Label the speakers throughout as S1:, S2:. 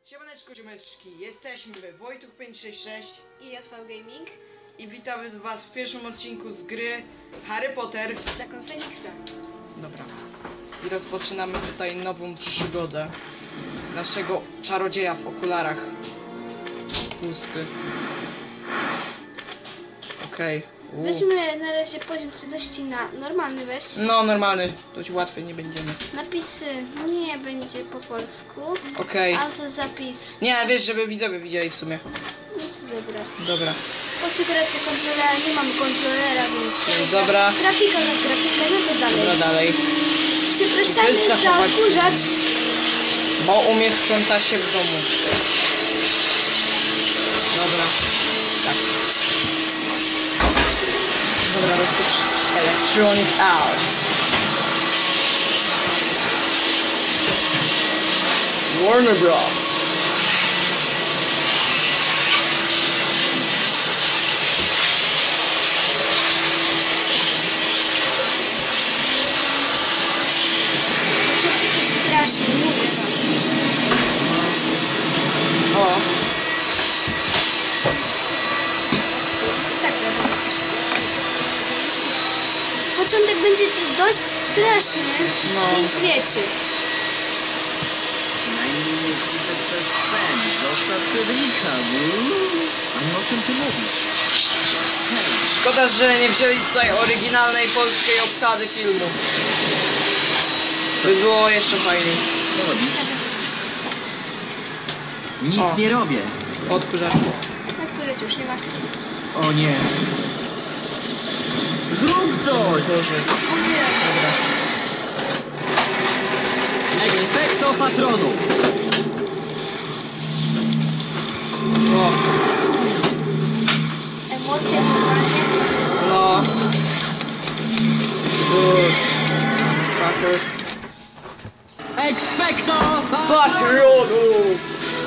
S1: Siemaneczko, ziomeczki, jesteśmy Wojtuch 566
S2: i JV Gaming
S1: i witamy was w pierwszym odcinku z gry Harry Potter
S2: Zakon Feniksa.
S1: Dobra. I rozpoczynamy tutaj nową przygodę naszego czarodzieja w okularach. Pusty. Okej.
S2: Weźmy na razie poziom trudności na normalny, weź.
S1: No, normalny. To ci łatwiej nie będziemy.
S2: Napisy nie będzie po polsku.
S1: Okej.
S2: Autozapis.
S1: Nie, wiesz, żeby widzowie widzieli w sumie.
S2: No to dobra.
S1: Dobra.
S2: Konfiguracja kontrolera, nie mamy kontrolera, więc...
S1: Dobra.
S2: Grafika na grafikę, no to dalej.
S1: Dobra, dalej.
S2: Przepraszamy
S1: Wszyscy
S2: za
S1: chłopacy.
S2: odkurzacz.
S1: Bo u mnie sprząta się w domu. Dobra. Tak. Dobra, rozpocznij. Electronic Arts. Warner Bros.
S2: Początek jest straszny, mówię wam.
S1: O.
S2: Tak, wiadomo. Początek będzie dość straszny,
S1: No.
S2: więc wiecie.
S3: Przynajmniej nie krzyczę przez sen. Zostaw Fryderyka, a nie o czym ty mówisz? Hej,
S1: Szkoda, że nie wzięli tutaj oryginalnej polskiej obsady filmu. By było jeszcze fajniej.
S3: co robisz? Nic
S1: O.
S3: nie robię.
S1: Odkurzaczu.
S2: Odkurzacz już nie ma.
S3: O nie. Zrób coś!
S1: Boże.
S2: Mówię.
S1: Dobra.
S3: Expecto patronu!
S1: O.
S2: Emocje normalnie.
S1: No. Good. Fucker.
S3: Expecto
S1: Patronu!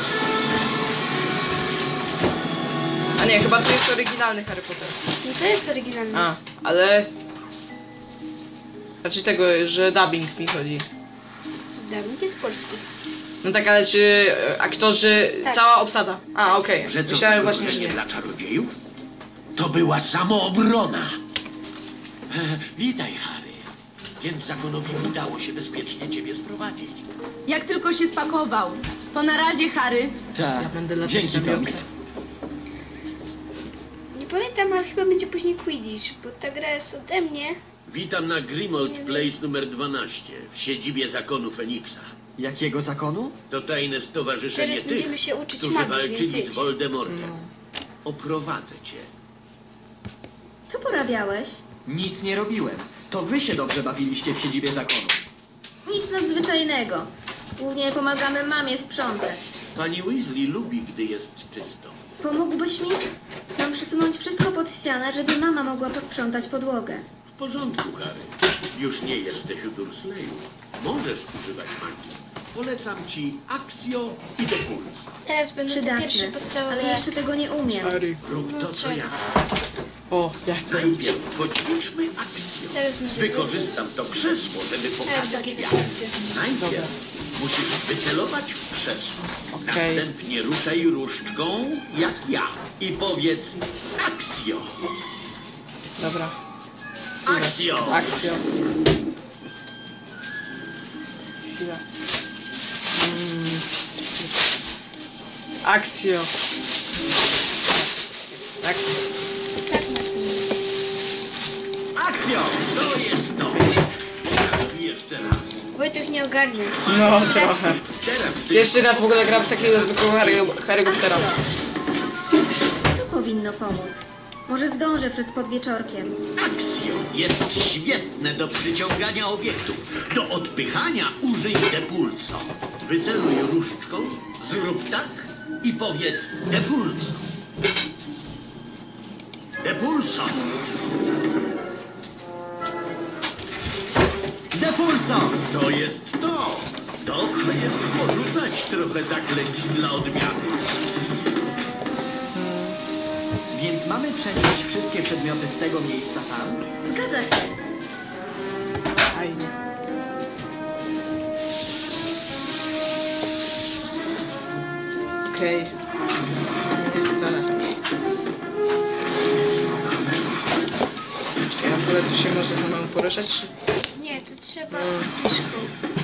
S1: A nie, chyba to jest oryginalny Harry Potter.
S2: No to jest oryginalne.
S1: A, ale... Znaczy tego, że dubbing mi chodzi.
S2: Dawnik jest polski.
S1: No tak, ale czy aktorzy...
S2: Tak.
S1: Cała obsada. A, okej.
S4: Że co,
S1: Myślałem właśnie, że nie.
S4: dla czarodziejów? To była samoobrona. Witaj, Harry. Więc zakonowi udało się bezpiecznie ciebie sprowadzić.
S5: Jak tylko się spakował. To na razie, Harry.
S3: Tak,
S1: Ja będę latać
S3: dzięki
S1: na wiosnę.
S3: Tonks.
S2: Nie pamiętam, ale chyba będzie później Quidditch, bo ta gra jest ode mnie.
S4: Witam na Grimmauld Place numer 12 w siedzibie zakonu Feniksa.
S3: Jakiego zakonu?
S4: To tajne stowarzyszenie
S2: Teraz
S4: tych,
S2: będziemy się uczyć
S4: którzy
S2: magii,
S4: walczyli
S2: więc
S4: z
S2: wiecie.
S4: Voldemortem. Oprowadzę cię.
S5: Co porabiałeś?
S3: Nic nie robiłem. To wy się dobrze bawiliście w siedzibie zakonu.
S5: Nic nadzwyczajnego. Głównie pomagamy mamie sprzątać.
S4: Pani Weasley lubi, gdy jest czysto.
S5: Pomógłbyś mi? Mam przesunąć wszystko pod ścianę, żeby mama mogła posprzątać podłogę.
S4: W porządku, Harry. Już nie jesteś u Dursleyu. Możesz używać magii. Polecam ci Accio i Depuls.
S2: Teraz będą te pierwsze
S5: Przydatne.
S2: podstawowe...
S5: Ale jeszcze tego nie umiem.
S1: Harry.
S4: Rób
S2: No
S4: to, co
S2: co?
S4: ja.
S1: O, ja chcę iść.
S4: Najpierw poćwiczmy Accio.
S2: Teraz będzie...
S4: Wykorzystam to krzesło, żeby
S2: Teraz
S4: pokazać
S2: takie
S4: jak.
S2: zaklęcie.
S4: Najpierw musisz wycelować w krzesło.
S1: Okej.
S4: Następnie ruszaj różdżką jak ja. I powiedz Accio.
S1: Dobra.
S4: Accio.
S1: Akcja. Chwila. Akcja. Tak.
S2: Tak, masz to mówić.
S3: Akcja!
S4: To jest to. Teraz mi jeszcze raz.
S2: Wojtek nie ogarnie.
S1: No,
S2: Jeszcze raz.
S1: trochę.
S4: Teraz ty.
S1: Pierwszy raz w ogóle gram w takiego zwykłego Harry'ego Pottera.
S5: To powinno pomóc. Może zdążę przed podwieczorkiem.
S4: Accio jest świetne do przyciągania obiektów. Do odpychania użyj Depulso. Wyceluj różdżką, zrób tak i powiedz Depulso. Depulso.
S3: Depulso!
S4: To jest to. Dobrze jest porzucać trochę zaklęć dla odmiany.
S3: Więc mamy przenieść wszystkie przedmioty z tego miejsca tam?
S5: Zgadza się.
S1: Fajnie. Okej. Zmieniać cele. Czekaj, a w ogóle tu się może samemu poruszać? Czy...
S2: Nie, to trzeba myszką.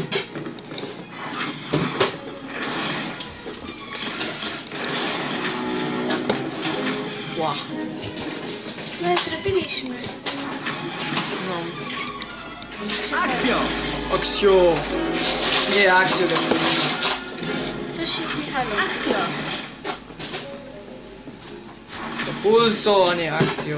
S1: Ła.
S2: No, zrobiliśmy.
S1: No.
S3: Akcja!
S1: Aksjo! Nie, akcjo.
S2: Coś jest nie halo.
S5: Akcja!
S1: To pulso, a nie akcjo.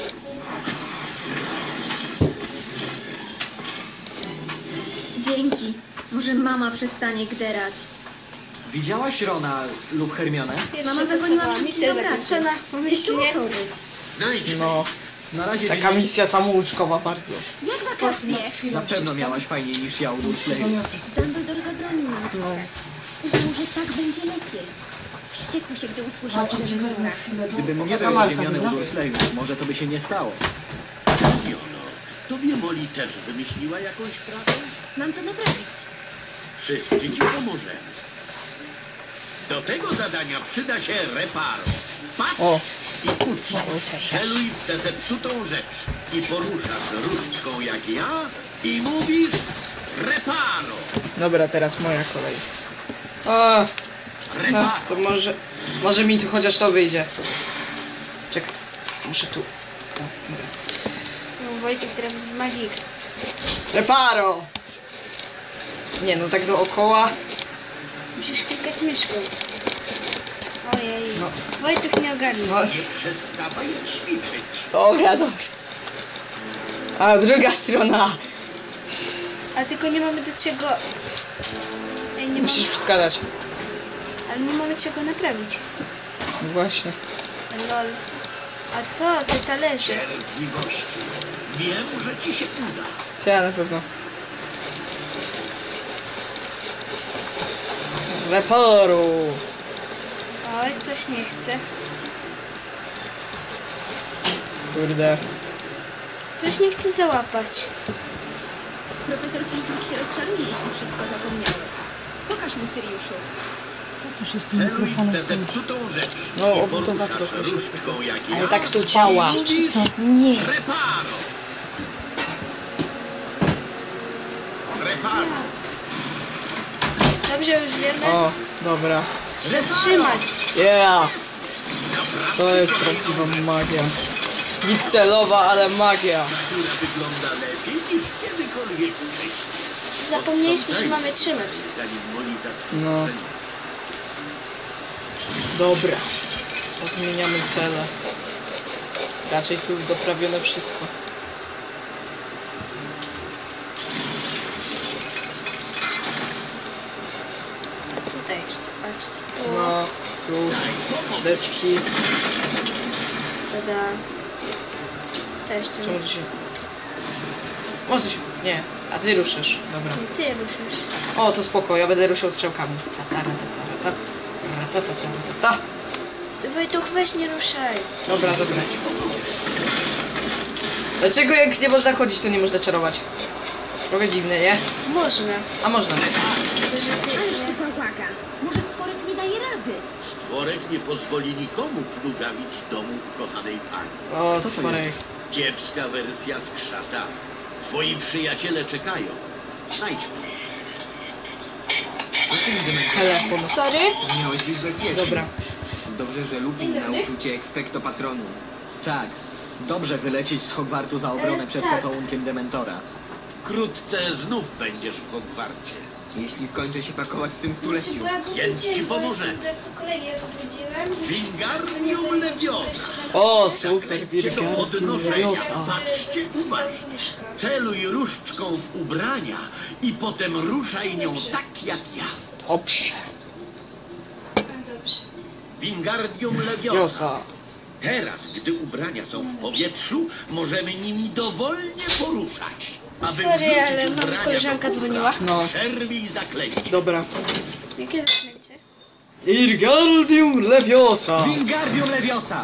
S5: Dzięki. Może mama przestanie gderać.
S3: Widziałaś Rona lub Hermionę?
S2: Pierwsza
S5: Mama zagoniła
S2: wesoła
S5: wszystkich
S2: misja
S5: do pracy.
S2: zakończona.
S5: Gdzieś tu
S2: Pomyślnie.
S5: muszą być.
S4: Znajdźmy.
S1: No.
S3: Na razie
S1: Taka misja samouczkowa bardzo.
S5: Jak wakacje?
S3: na pewno miałaś fajniej niż ja u Dursley.
S5: Dumbledore zabronił mi
S1: No.
S5: Uznał, że tak będzie lepiej. Wściekł się, gdy usłyszał o Dementorach.
S3: Gdybym nie był uziemiony u Dursleyu, może to by się nie stało.
S4: Hermiono, tobie Molly też wymyśliła jakąś pracę?
S5: Mam to naprawić.
S4: Wszyscy ci pomożemy. Do tego zadania przyda się reparo. Patrz
S1: O.
S4: i ucz.
S1: Nauczę się.
S4: Celuj w tę zepsutą rzecz i poruszasz różdżką jak ja i mówisz reparo.
S1: Dobra, teraz moja kolej. O, no,
S4: Reparo.
S1: to może mi tu chociaż to wyjdzie. Czekaj, muszę tu. O, dobra.
S2: No, Wojtek, który magik.
S1: Reparo! Nie, no tak dookoła.
S2: Musisz klikać myszką. Ojej.
S1: No.
S2: Wojtek nie ogarnie.
S1: No,
S4: Nie przestawaj ćwiczyć.
S1: dobra, dobra. A druga strona.
S2: A tylko nie mamy do czego... Ej, nie
S1: Musisz
S2: mamy...
S1: wskazać.
S2: Ale nie mamy czego naprawić.
S1: No właśnie.
S2: Lol. A to, te talerze.
S4: Cierpliwości. Wiem, że ci się uda.
S1: Ja na pewno. Reparu.
S2: Oj, coś nie chce.
S1: Kurde.
S2: Coś nie chce załapać.
S5: Profesor Flitwick się rozczaruje, jeśli wszystko zapomniałeś. Pokaż mu, Syriuszu.
S4: Celuj w tę zepsutą rzecz
S1: No,
S4: i
S1: obudowa
S4: poruszasz
S1: trochę się-
S4: różdżką jak ja.
S1: Ale tak tu działa.
S4: i mówisz
S1: Nie.
S4: reparo. Reparo.
S2: Dobrze, już wiemy.
S1: O, dobra.
S2: Przetrzymać.
S1: Yeah. To jest prawdziwa magia. Pikselowa, ale magia.
S4: Która wygląda lepiej niż kiedykolwiek wcześniej.
S2: Zapomnieliśmy, że mamy trzymać.
S4: Zanim Molly zacznie
S1: No. Dobra. To zmieniamy cele. Raczej tu już doprawione wszystko.
S2: Tutaj jeszcze, patrzcie. Tu.
S1: No, tu deski.
S2: Tada. Co jeszcze?
S1: Czemu tu się... Może się... Nie, a ty ruszysz. Dobra.
S2: Nie, ty ruszysz.
S1: O, to spoko, ja będę ruszał strzałkami. Ta, ta, ta, ta, ta, ta, ta, ta, ta.
S2: Ty, Wojtuch, weź nie ruszaj.
S1: Dobra, dobra. Dlaczego jak nie można chodzić, to nie można czarować? Trochę dziwne, nie?
S2: Można.
S1: A można.
S2: Tylko, że ty
S5: Ależ
S2: nie...
S5: to bałagan. Może stworek nie daje rady.
S4: Stworek nie pozwoli nikomu plugawić domu kochanej pani.
S1: O,
S3: to
S1: stworek.
S3: jest?
S4: Kiepska wersja skrzata. Twoi przyjaciele czekają. Znajdźmy.
S1: Telefon.
S2: Sorry?
S3: Miałeś być bezpieczny.
S1: Dobra.
S3: Dobrze, że Lupin
S2: Dzień dobry.
S3: nauczył cię expecto patronum. Tak. Dobrze wylecieć z Hogwartu za obronę przed
S2: tak.
S3: pocałunkiem Dementora.
S4: Wkrótce znów będziesz w Hogwarcie.
S3: Jeśli skończę się pakować w tym
S2: Czy
S3: stuleciu.
S2: bo ja go
S4: Więc ci
S2: widziałem, bo
S4: pomoże.
S2: jestem teraz u kolegi, jak odwiedziłem.
S4: Wingardium Leviosa.
S1: O, super,
S4: Zaklęcie do
S1: Wirgardium
S4: podnoszenia.
S1: Leviosa.
S4: Patrzcie,
S2: Wstał
S4: uwaga.
S2: z łóżka.
S4: Celuj różdżką w ubrania i potem ruszaj nią tak jak ja.
S1: Dobrze.
S2: A, dobrze.
S4: Wingardium Leviosa.
S1: Leviosa.
S4: Teraz, gdy ubrania są w powietrzu, możemy nimi dowolnie poruszać. Aby
S2: Sorry,
S4: wrzucić
S2: ale mam
S4: ubrania
S2: koleżanka
S4: do kubra,
S2: dzwoniła.
S1: No.
S4: Przerwij zaklęcie.
S1: Dobra.
S2: Jakie zaklęcie?
S1: Wirgardium Leviosa.
S3: Wingardium Leviosa!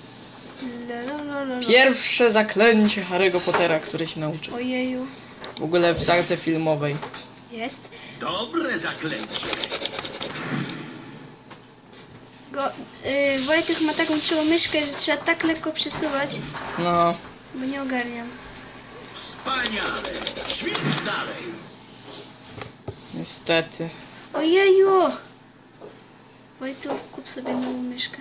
S1: Pierwsze zaklęcie Harry'ego Pottera, które się nauczył.
S2: Ojeju.
S1: W ogóle w salce filmowej.
S2: Jest?
S4: Dobre zaklęcie.
S2: Wojtek ma taką czułą myszkę, że trzeba tak lekko przesuwać,
S1: No.
S2: bo nie ogarniam.
S4: Wspaniale! Ćwicz dalej!
S1: Niestety.
S2: Ojeju! Wojtek, kup sobie nową myszkę.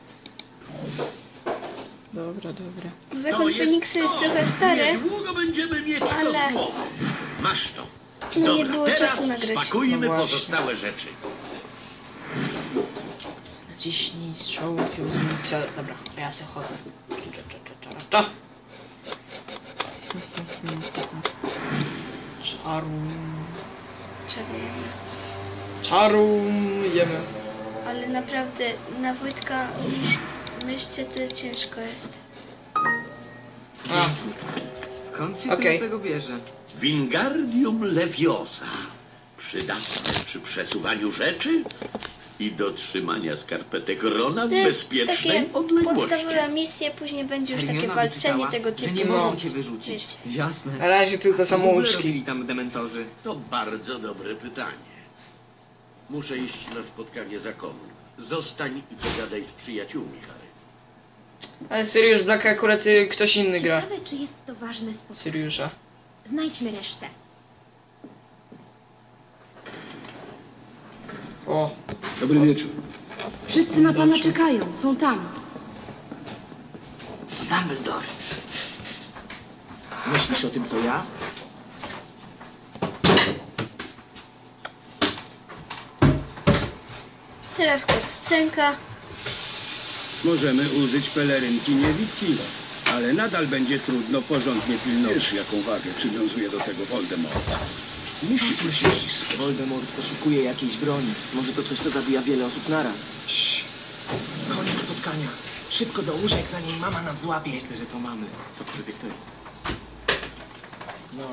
S1: Dobra, dobra.
S2: Zakon Feniksa jest trochę stary,
S4: Niedługo będziemy mieć to
S2: ale-
S4: z głowy. Masz to.
S2: no nie
S4: Dobra,
S2: było
S4: teraz
S2: czasu nagrać.
S4: spakujmy
S1: No właśnie.
S4: pozostałe rzeczy.
S1: Naciśnij strzał, zmienić cel. Dobra, ja se chodzę. To. Czarujemy.
S2: Ale naprawdę na Wojtka myślcie, to ciężko jest.
S1: A,
S6: Skąd się
S1: Okej.
S6: tyle tego bierze?
S4: Wingardium Leviosa. Przydatne przy przesuwaniu rzeczy i do trzymania skarpetek Rona w
S2: To jest
S4: bezpiecznej
S2: takie
S4: odległości.
S2: podstawowe misje, później będzie już takie
S6: Hermiona
S2: walczenie
S6: wyczytała,
S2: tego
S6: że
S2: typu.
S6: nie mogą
S1: No.
S6: cię wyrzucić.
S2: Wiecie.
S6: Jasne.
S1: na razie tylko
S6: Co w ogóle
S1: samouczki.
S6: robili tam dementorzy?
S4: To bardzo dobre pytanie. Muszę iść na spotkanie zakonu. Zostań i pogadaj z przyjaciółmi, Harry.
S1: Ale Sirius Black akurat ktoś inny gra.
S7: Ciekawe, czy jest to ważne spotkanie.
S1: Siriusza.
S7: Znajdźmy resztę.
S1: O,
S8: Dobry wieczór.
S7: Wszyscy na pana czekają, są tam.
S6: Dumbledore. Myślisz o tym, co ja?
S2: Teraz cutscenka.
S8: Możemy użyć pelerynki niewidki, ale nadal będzie trudno porządnie pilnować. Wiesz, jaką wagę przywiązuje do tego Voldemort. Musi być ścisk.
S6: Voldemort poszukuje jakiejś broni. Może to coś, co zabija wiele osób naraz. Koniec spotkania. Szybko do łóżek, zanim mama nas złapie. Myślę, że to mamy. Cokolwiek to jest.
S1: no.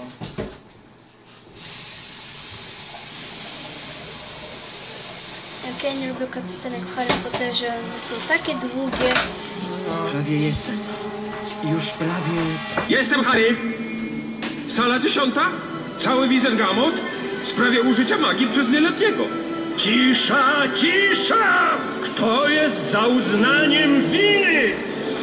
S2: Jak ja nie lubię cutscenek w Harry Potterze, one są takie długie.
S6: Prawie jestem. Już prawie...
S9: Jestem Harry. Sala 10. Cały Wizengamot w sprawie użycia magii przez nieletniego. Cisza, cisza! Kto jest za uznaniem winy?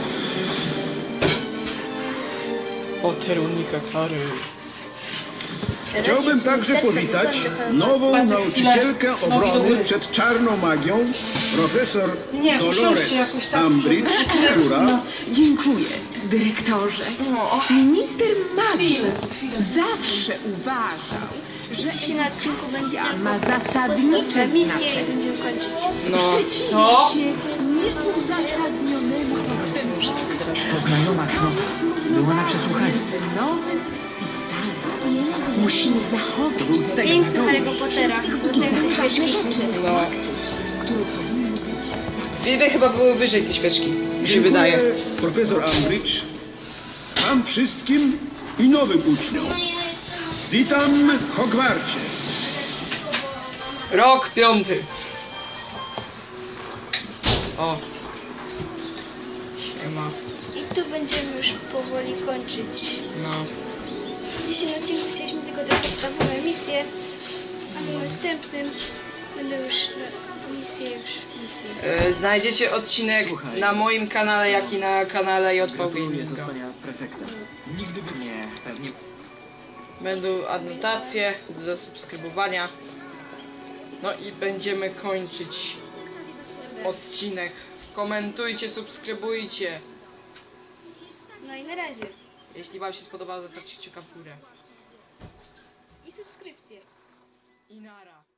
S1: Potter unika kary.
S8: Chciałbym także powitać nową
S1: Bardzo
S8: nauczycielkę
S1: chwilę. Nogi do
S8: obrony
S1: góry.
S8: przed czarną magią, profesor
S1: Nie,
S8: Dolores
S1: usiądźcie jakoś tak,
S8: Umbridge, która
S10: Dziękuję, dyrektorze. Minister magii zawsze uważał, że
S2: Dzisiaj na odcinku będzie
S10: edukacja
S2: tylko
S10: ma
S2: podstawowe
S10: zasadnicze
S2: misje i
S10: znaczenie.
S2: będziemy kończyć.
S1: No,
S10: Przeciwia
S1: co?
S10: się nieuzasadnionemu postępowi.
S6: To znajoma Knox. Była na przesłuchaniu.
S10: Nowe i stare. Musimy zachować z
S2: Piękny Harry'ego Pottera. Dostający świeczki.
S1: No. Filmy chyba były wyżej te świeczki, mi się wydaje.
S8: profesor Umbridge, wam wszystkim i nowym uczniom. Witam w Hogwarcie.
S1: Rok 5. O. Siema.
S2: I tu będziemy już powoli kończyć.
S1: No.
S2: W dzisiejszym odcinku chcieliśmy tylko te podstawowe misje, a w następnym będą już misje.
S1: Znajdziecie odcinek
S6: Słuchaj.
S1: na moim kanale, jak i na kanale JV
S6: Gratuluję
S1: Gaminga.
S6: zostania prefektem. Nigdy by... Nie, pewnie...
S1: Będą adnotacje do zasubskrybowania. No i będziemy kończyć odcinek. Komentujcie, subskrybujcie.
S2: No i na razie.
S1: Jeśli wam się spodobało, zostawcie kciuka w górę.
S2: I subskrypcje.
S1: I nara.